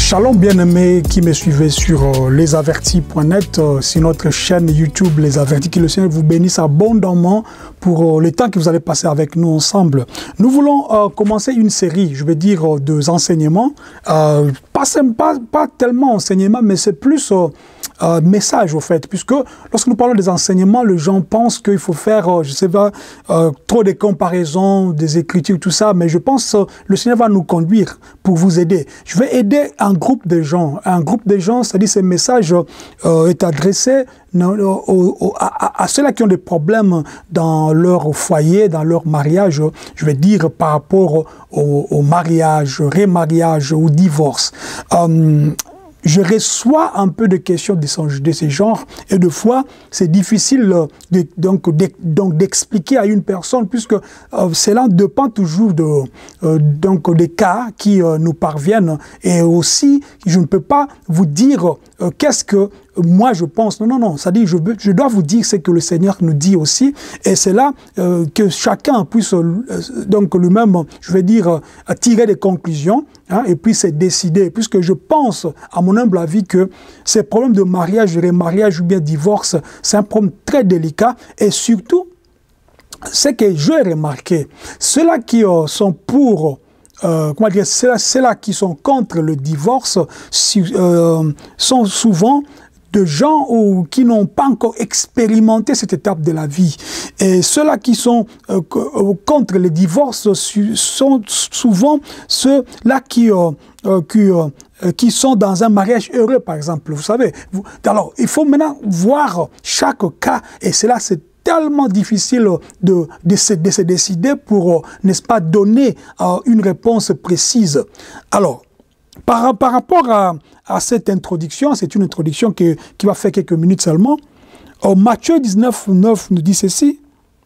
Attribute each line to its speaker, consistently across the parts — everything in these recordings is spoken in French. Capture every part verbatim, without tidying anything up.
Speaker 1: Shalom bien-aimés qui me suivez sur euh, lesavertis point net, euh, sur notre chaîne YouTube Les Avertis, que le Seigneur vous bénisse abondamment pour euh, le temps que vous allez passer avec nous ensemble. Nous voulons euh, commencer une série, je vais dire, euh, de enseignements, euh, pas, pas, pas tellement enseignements, mais c'est plus euh, euh, message au fait, puisque lorsque nous parlons des enseignements, les gens pensent qu'il faut faire, euh, je sais pas, euh, trop de comparaisons, des écritures, tout ça, mais je pense que euh, le Seigneur va nous conduire pour vous aider. Je vais aider un groupe de gens. Un groupe de gens, c'est-à-dire ce message euh, est adressé non, au, au, à, à ceux-là qui ont des problèmes dans leur foyer, dans leur mariage, je vais dire par rapport au, au mariage, remariage ou divorce. Euh, Je reçois un peu de questions de ce, de ce genre et de fois, c'est difficile de, donc, de, donc d'expliquer à une personne puisque euh, cela dépend toujours de, euh, donc, des cas qui euh, nous parviennent et aussi, je ne peux pas vous dire euh, qu'est-ce que moi je pense. Non, non, non, c'est-à-dire je, je dois vous dire ce que le Seigneur nous dit aussi et c'est là euh, que chacun puisse euh, donc lui-même, je vais dire, euh, tirer des conclusions hein, et puis se décider puisque je pense à mon humble avis que ces problèmes de mariage, remariage ou bien divorce, c'est un problème très délicat et surtout, ce que j'ai remarqué, ceux-là qui euh, sont pour, euh, comment dire, ceux-là qui sont contre le divorce si, euh, sont souvent de gens ou, qui n'ont pas encore expérimenté cette étape de la vie. Et ceux-là qui sont euh, contre le divorce sont souvent ceux-là qui, euh, euh, qui, euh, qui sont dans un mariage heureux, par exemple. Vous savez, vous, alors il faut maintenant voir chaque cas, et cela c'est tellement difficile de, de, se, de se décider pour, n'est-ce pas, donner euh, une réponse précise. Alors, Par, par rapport à, à cette introduction, c'est une introduction que, qui va faire quelques minutes seulement. Euh, Matthieu dix-neuf, neuf nous dit ceci.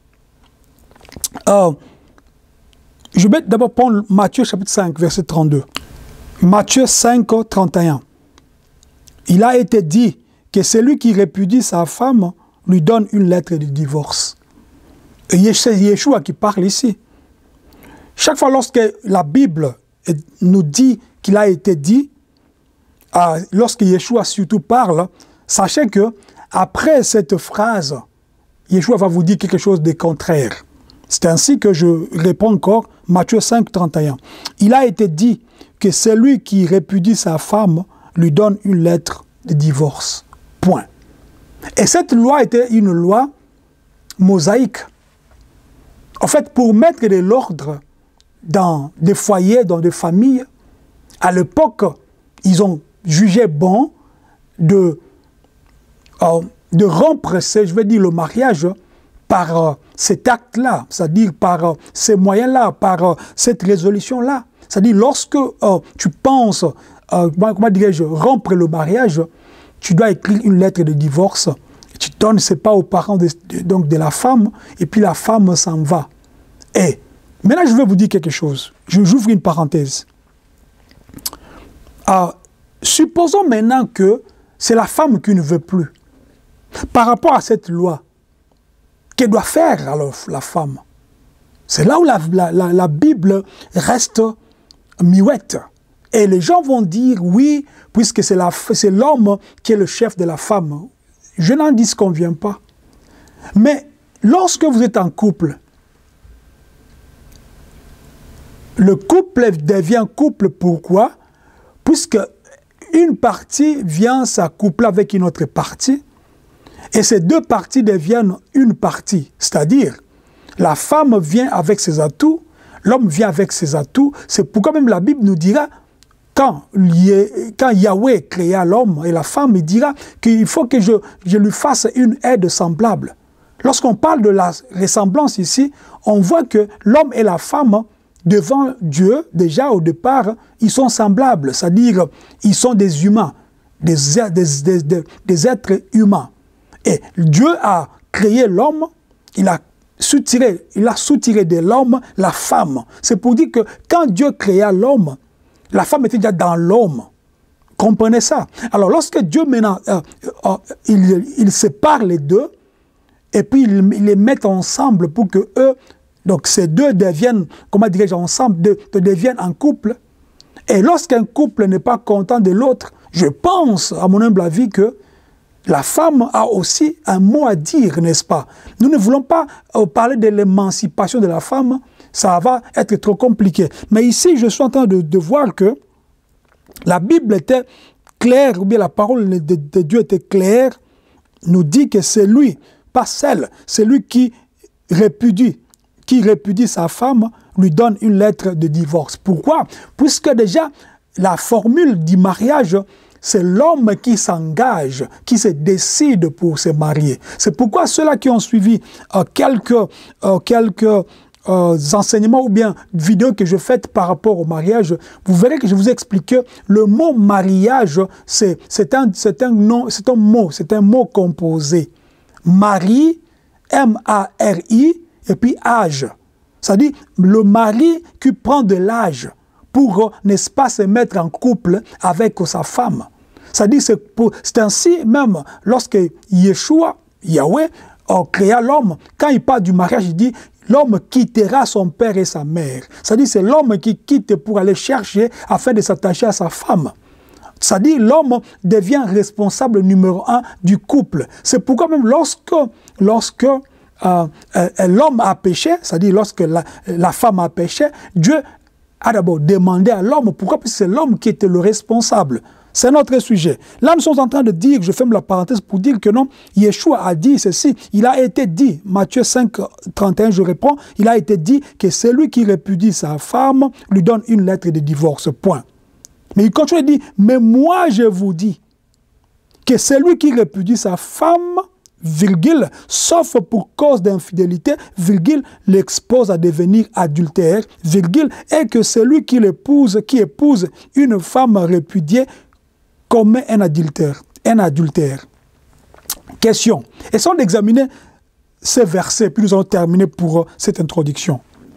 Speaker 1: Euh, je vais d'abord prendre Matthieu chapitre cinq, verset trente-deux. Matthieu cinq, trente et un. Il a été dit que celui qui répudie sa femme lui donne une lettre de divorce. Et c'est Yeshua qui parle ici. Chaque fois lorsque la Bible nous dit qu'il a été dit, euh, lorsque Yeshua surtout parle, sachez que après cette phrase, Yeshua va vous dire quelque chose de contraire. C'est ainsi que je réponds encore, Matthieu cinq, trente et un. Il a été dit que celui qui répudie sa femme lui donne une lettre de divorce. Point. Et cette loi était une loi mosaïque. En fait, pour mettre de l'ordre dans des foyers, dans des familles, à l'époque, ils ont jugé bon de, euh, de rompre, je veux dire, le mariage par euh, cet acte-là, c'est-à-dire par euh, ces moyens-là, par euh, cette résolution-là. C'est-à-dire, lorsque euh, tu penses, euh, comment dirais-je, rompre le mariage, tu dois écrire une lettre de divorce, tu donnes, c'est pas aux parents de, de, donc de la femme, et puis la femme s'en va. Et maintenant, je vais vous dire quelque chose. J'ouvre une parenthèse. Euh, supposons maintenant que c'est la femme qui ne veut plus. Par rapport à cette loi, qu'elle doit faire alors la femme? C'est là où la, la, la, la Bible reste muette. Et les gens vont dire oui, puisque c'est l'homme qui est le chef de la femme. Je n'en disconviens pas. Mais lorsque vous êtes en couple, le couple devient couple pourquoi? Puisque une partie vient s'accoupler avec une autre partie, et ces deux parties deviennent une partie. C'est-à-dire, la femme vient avec ses atouts, l'homme vient avec ses atouts. C'est pourquoi même la Bible nous dira, quand, quand Yahweh créa l'homme et la femme, il dira qu'il faut que je, je lui fasse une aide semblable. Lorsqu'on parle de la ressemblance ici, on voit que l'homme et la femme, devant Dieu, déjà au départ, ils sont semblables, c'est-à-dire ils sont des humains, des, des, des, des, des êtres humains. Et Dieu a créé l'homme, il a soutiré, il a soutiré de l'homme la femme. C'est pour dire que quand Dieu créa l'homme, la femme était déjà dans l'homme. Comprenez ça? Alors lorsque Dieu maintenant, euh, euh, il, il sépare les deux, et puis il, il les met ensemble pour que eux, donc ces deux deviennent, comment dirais-je, ensemble, de, de deviennent un couple. Et lorsqu'un couple n'est pas content de l'autre, je pense, à mon humble avis, que la femme a aussi un mot à dire, n'est-ce pas? Nous ne voulons pas euh, parler de l'émancipation de la femme, ça va être trop compliqué. Mais ici, je suis en train de, de voir que la Bible était claire, ou bien la parole de, de Dieu était claire, nous dit que c'est lui, pas celle, c'est lui qui répudie, qui répudie sa femme, lui donne une lettre de divorce. Pourquoi? Puisque déjà, la formule du mariage, c'est l'homme qui s'engage, qui se décide pour se marier. C'est pourquoi ceux-là qui ont suivi euh, quelques, euh, quelques euh, enseignements ou bien vidéos que je fais par rapport au mariage, vous verrez que je vous explique que le mot mariage, c'est un, un, nom, un mot, c'est un mot composé. Mari, M A R I, et puis âge. C'est-à-dire le mari qui prend de l'âge pour, n'est-ce pas, se mettre en couple avec sa femme. C'est-à-dire, c'est ainsi même lorsque Yeshua, Yahweh, créa l'homme, quand il parle du mariage, il dit l'homme quittera son père et sa mère. C'est-à-dire, c'est l'homme qui quitte pour aller chercher afin de s'attacher à sa femme. C'est-à-dire, l'homme devient responsable numéro un du couple. C'est pourquoi même lorsque, lorsque euh, euh, l'homme a péché, c'est-à-dire lorsque la, la femme a péché, Dieu a d'abord demandé à l'homme, pourquoi? Parce que c'est l'homme qui était le responsable. C'est notre sujet. Là, nous sommes en train de dire, je ferme la parenthèse pour dire que non, Yeshua a dit ceci. Il a été dit, Matthieu cinq, trente et un, je réponds, il a été dit que celui qui répudie sa femme lui donne une lettre de divorce, point. Mais il continue et dit, mais moi je vous dis que celui qui répudie sa femme, virgule, sauf pour cause d'infidélité, virgule, l'expose à devenir adultère, virgule, et que celui qui l'épouse, qui épouse une femme répudiée, commet un adultère. Un adultère. Question. Essayons d'examiner ces versets, puis nous allons terminer pour cette introduction.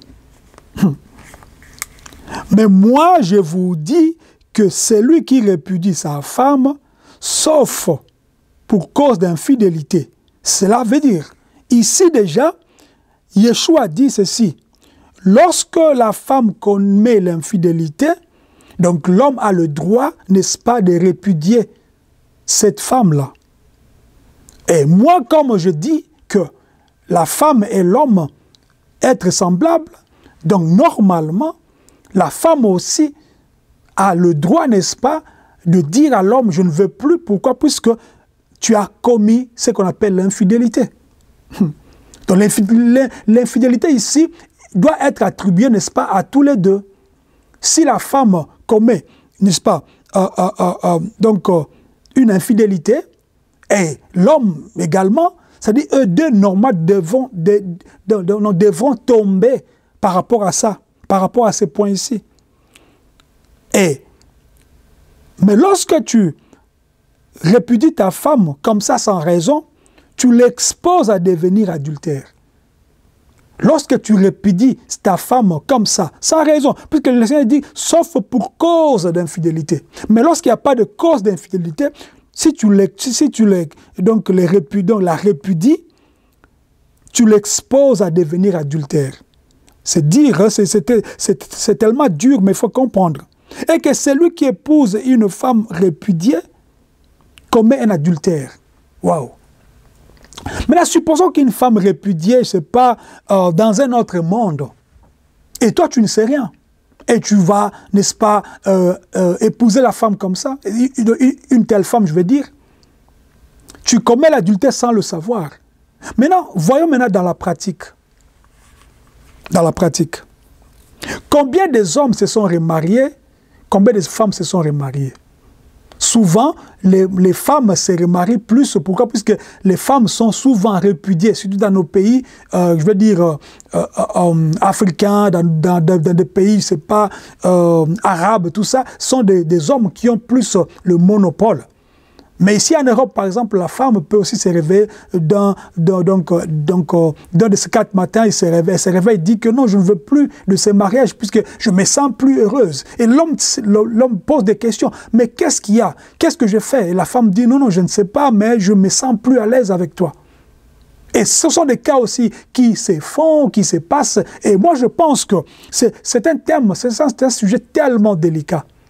Speaker 1: Mais moi, je vous dis que celui qui répudie sa femme, sauf pour cause d'infidélité, cela veut dire, ici déjà, Yeshua dit ceci, lorsque la femme commet l'infidélité, donc l'homme a le droit, n'est-ce pas, de répudier cette femme-là. Et moi, comme je dis que la femme et l'homme être semblables, donc normalement, la femme aussi a le droit, n'est-ce pas, de dire à l'homme, je ne veux plus, pourquoi? Puisque tu as commis ce qu'on appelle l'infidélité. Donc l'infidélité ici doit être attribuée, n'est-ce pas, à tous les deux. Si la femme commet, n'est-ce pas, euh, euh, euh, donc euh, une infidélité, et l'homme également, c'est-à-dire eux deux, normalement, devront, de, de, de, devront tomber par rapport à ça, par rapport à ces points ici. Et, mais lorsque tu répudies ta femme comme ça sans raison, tu l'exposes à devenir adultère. Lorsque tu répudies ta femme comme ça, sans raison, puisque le Seigneur dit, sauf pour cause d'infidélité. Mais lorsqu'il n'y a pas de cause d'infidélité, si tu, les, si tu les, donc les répudies, la répudies, tu l'exposes à devenir adultère. C'est dire, c'est tellement dur, mais il faut comprendre. Et que celui qui épouse une femme répudiée commet un adultère. Waouh! Maintenant, supposons qu'une femme répudiée, je ne sais pas, euh, dans un autre monde, et toi, tu ne sais rien. Et tu vas, n'est-ce pas, euh, euh, épouser la femme comme ça, une, une telle femme, je veux dire. Tu commets l'adultère sans le savoir. Maintenant, voyons maintenant dans la pratique. Dans la pratique. Combien des hommes se sont remariés? Combien de femmes se sont remariées? Souvent, les, les femmes se remarient plus. Pourquoi? Puisque les femmes sont souvent répudiées, surtout dans nos pays, euh, je veux dire, euh, euh, euh, africains, dans, dans, dans, dans des pays, c'est pas, euh, arabes, tout ça, sont des, des hommes qui ont plus le monopole. Mais ici en Europe, par exemple, la femme peut aussi se réveiller dans, dans, donc, donc, dans de ces quatre matins, elle se réveille, elle se réveille et dit que non, je ne veux plus de ce mariage puisque je me sens plus heureuse. Et l'homme l'homme pose des questions. Mais qu'est-ce qu'il y a? Qu'est-ce que je fais? Et la femme dit non, non, je ne sais pas, mais je me sens plus à l'aise avec toi. Et ce sont des cas aussi qui se font, qui se passent. Et moi, je pense que c'est un thème, c'est un sujet tellement délicat.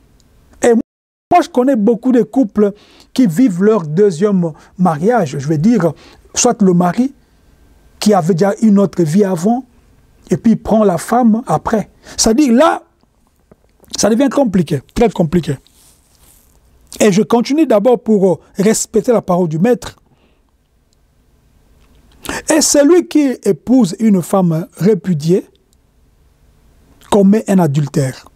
Speaker 1: Moi, je connais beaucoup de couples qui vivent leur deuxième mariage. Je veux dire, soit le mari qui avait déjà une autre vie avant, et puis il prend la femme après. C'est-à-dire, là, ça devient compliqué, très compliqué. Et je continue d'abord pour respecter la parole du maître. Et celui qui épouse une femme répudiée commet un adultère.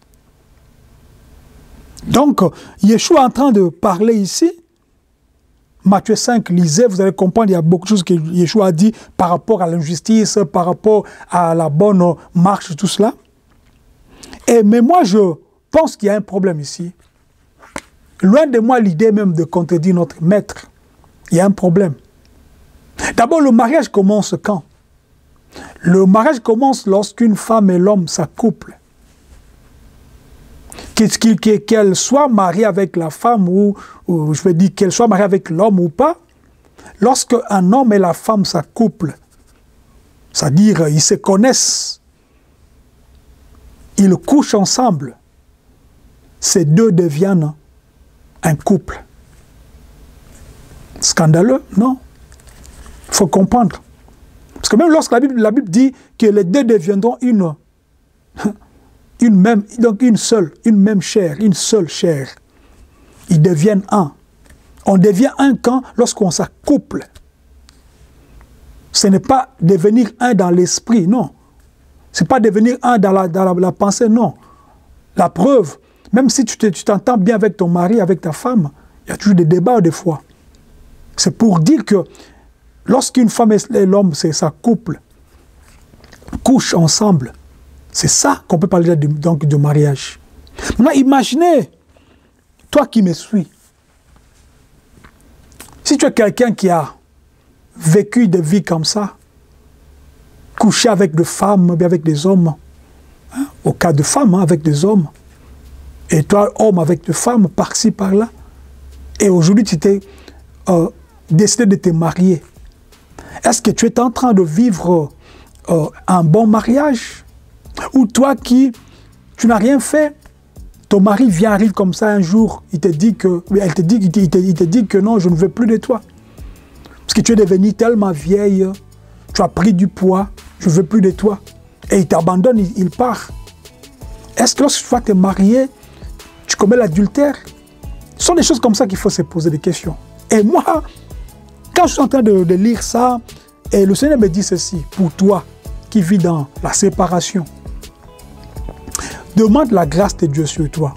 Speaker 1: Donc, Yeshua est en train de parler ici. Matthieu cinq, lisez, vous allez comprendre, il y a beaucoup de choses que Yeshua a dit par rapport à l'injustice, par rapport à la bonne marche, tout cela. Et, mais moi, je pense qu'il y a un problème ici. Loin de moi l'idée même de contredire notre maître. Il y a un problème. D'abord, le mariage commence quand? Le mariage commence lorsqu'une femme et l'homme s'accouplent. Qu'elle soit mariée avec la femme ou, ou je veux dire qu'elle soit mariée avec l'homme ou pas, lorsque un homme et la femme s'accouplent, c'est-à-dire ils se connaissent, ils couchent ensemble, ces deux deviennent un couple. Scandaleux? Non. Il faut comprendre. Parce que même lorsque la Bible, la Bible dit que les deux deviendront une, une même, donc une seule, une même chair, une seule chair. Ils deviennent un. On devient un quand lorsqu'on s'accouple. Ce n'est pas devenir un dans l'esprit, non. Ce n'est pas devenir un dans la, dans la, la pensée, non. La preuve, même si tu t'entends bien avec ton mari, avec ta femme, il y a toujours des débats des fois. C'est pour dire que lorsqu'une femme et l'homme s'accouplent, couchent ensemble, c'est ça qu'on peut parler de, donc de mariage. Maintenant, imaginez, toi qui me suis, si tu es quelqu'un qui a vécu des vies comme ça, couché avec des femmes, avec des hommes, hein, au cas de femmes, hein, avec des hommes, et toi, homme avec des femmes, par-ci, par-là, et aujourd'hui, tu t'es euh, décidé de te marier. Est-ce que tu es en train de vivre euh, un bon mariage? Ou toi qui, tu n'as rien fait, ton mari vient, arrive comme ça un jour, il te dit que, elle te dit, il te, il te, il te dit que non, je ne veux plus de toi. Parce que tu es devenu tellement vieille, tu as pris du poids, je ne veux plus de toi. Et il t'abandonne, il, il part. Est-ce que lorsque tu vas te marier, tu commets l'adultère? Ce sont des choses comme ça qu'il faut se poser des questions. Et moi, quand je suis en train de, de lire ça, et le Seigneur me dit ceci, pour toi qui vis dans la séparation, demande la grâce de Dieu sur toi.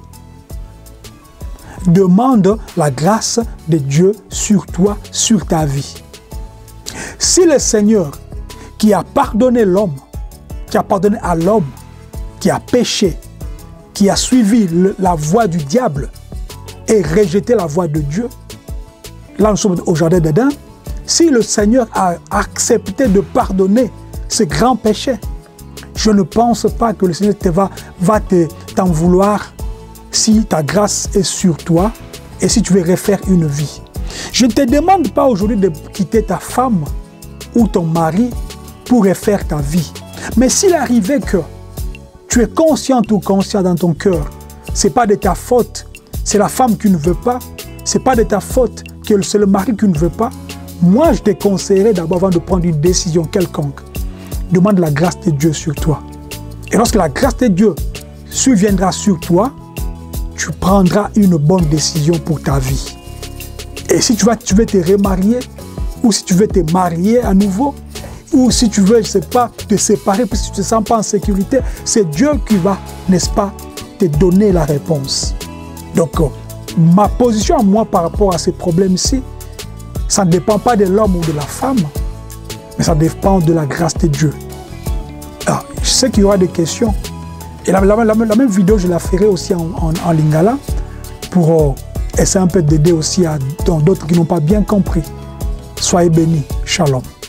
Speaker 1: Demande la grâce de Dieu sur toi, sur ta vie. Si le Seigneur qui a pardonné l'homme, qui a pardonné à l'homme, qui a péché, qui a suivi le, la voie du diable et rejeté la voie de Dieu, là nous sommes au jardin d'Éden, si le Seigneur a accepté de pardonner ce grand péché, je ne pense pas que le Seigneur te va, va te, t'en vouloir si ta grâce est sur toi et si tu veux refaire une vie. Je ne te demande pas aujourd'hui de quitter ta femme ou ton mari pour refaire ta vie. Mais s'il arrivait que tu es conscient ou conscient dans ton cœur, ce n'est pas de ta faute, c'est la femme qui ne veut pas, ce n'est pas de ta faute que c'est le mari qui ne veut pas, moi je te conseillerais d'abord avant de prendre une décision quelconque, demande la grâce de Dieu sur toi. Et lorsque la grâce de Dieu surviendra sur toi, tu prendras une bonne décision pour ta vie. Et si tu, vas, tu veux te remarier, ou si tu veux te marier à nouveau, ou si tu veux, je ne sais pas, te séparer parce que tu ne te sens pas en sécurité, c'est Dieu qui va, n'est-ce pas, te donner la réponse. Donc, euh, ma position à moi par rapport à ces problèmes-ci, ça ne dépend pas de l'homme ou de la femme, mais ça dépend de la grâce de Dieu. Alors, je sais qu'il y aura des questions. Et la, la, la, la même vidéo, je la ferai aussi en, en, en lingala pour euh, essayer un peu d'aider aussi à d'autres qui n'ont pas bien compris. Soyez bénis. Shalom.